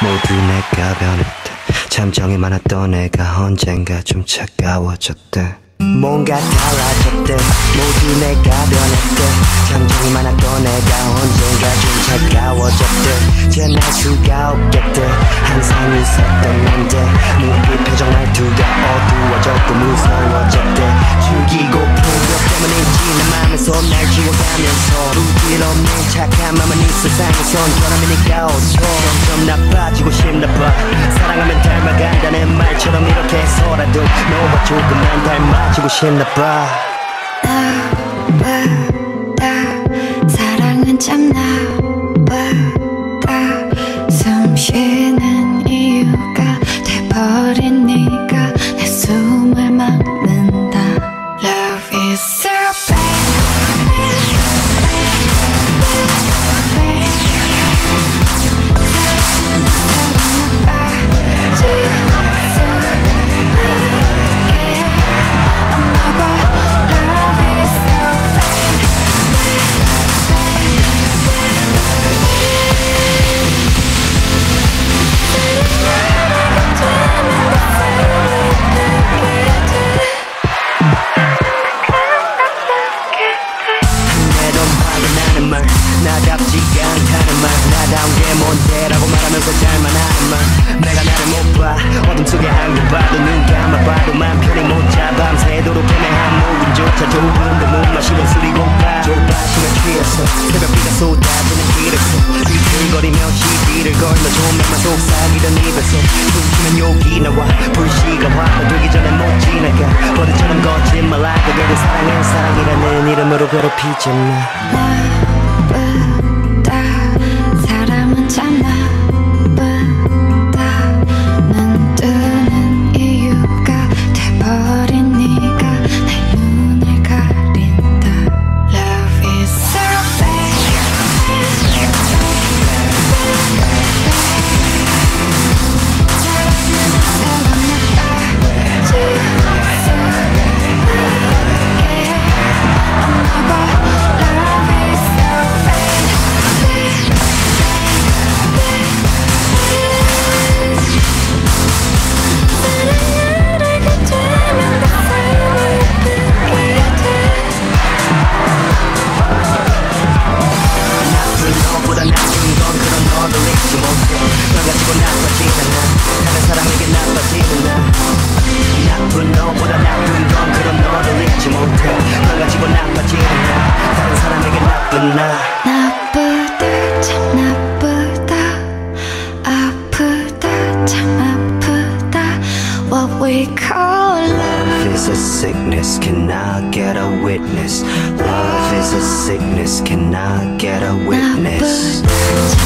모두 내가 변했대. 잠정이 많았던 내가 언젠가 좀 차가워졌대. 뭔가 달라졌대. 모두 내가 변했대. 잠정이 많았던 내가 언젠가 좀 차가워졌대. 지날 수가 없겠대. 항상 있었던 넌데 눈빛 표정 말투가 어두워졌고 무서워졌대. 죽이고픈 것 때문인지 내 맘에서 날 지워가면서 부질없는 착한 맘은 이 세상에선 변함이니까 어서 점점 나빠지고 싶나봐. 사랑하면 닮아간다는 말처럼 이렇게 해서라도 너와 조금만 닮아지고 싶나봐. 나보다 사랑은 참 나보다 숨 쉬는 이유가 돼버린 네가 내 숨을 막는다. Love is so bad. 나답지가 않다는 말, 나다운 게 뭔데라고 말하면서 잘만 하는 말. 내가 나를 못 봐, 어둠 속에 안고 봐도 눈 감아봐도 맘 편히 못 잡아. 밤새도록 애매한 목음조차 조금도 못 마시던 술이고파. 조바심에 취해서 새벽비가 쏟아지는 길에서 비틀거리며 시비를 걸며 조명만 속삭이던 입에서 숨쉬면 욕이 나와. 불씨가 화가 되기 전에 못 지나가. 버릇처럼 거짓말하고 결국 사랑은 사랑이라는 이름으로 괴롭히잖아. 사람은 참 나쁘다. 눈 뜨는 이유가 돼버린 네가 내 눈을 가린다. Love is so bad. 나쁘다 참 나쁘다. 아프다 참 아프다. What we call love is a sickness, can I get a witness? Love is a sickness, can I get a witness? 나쁘다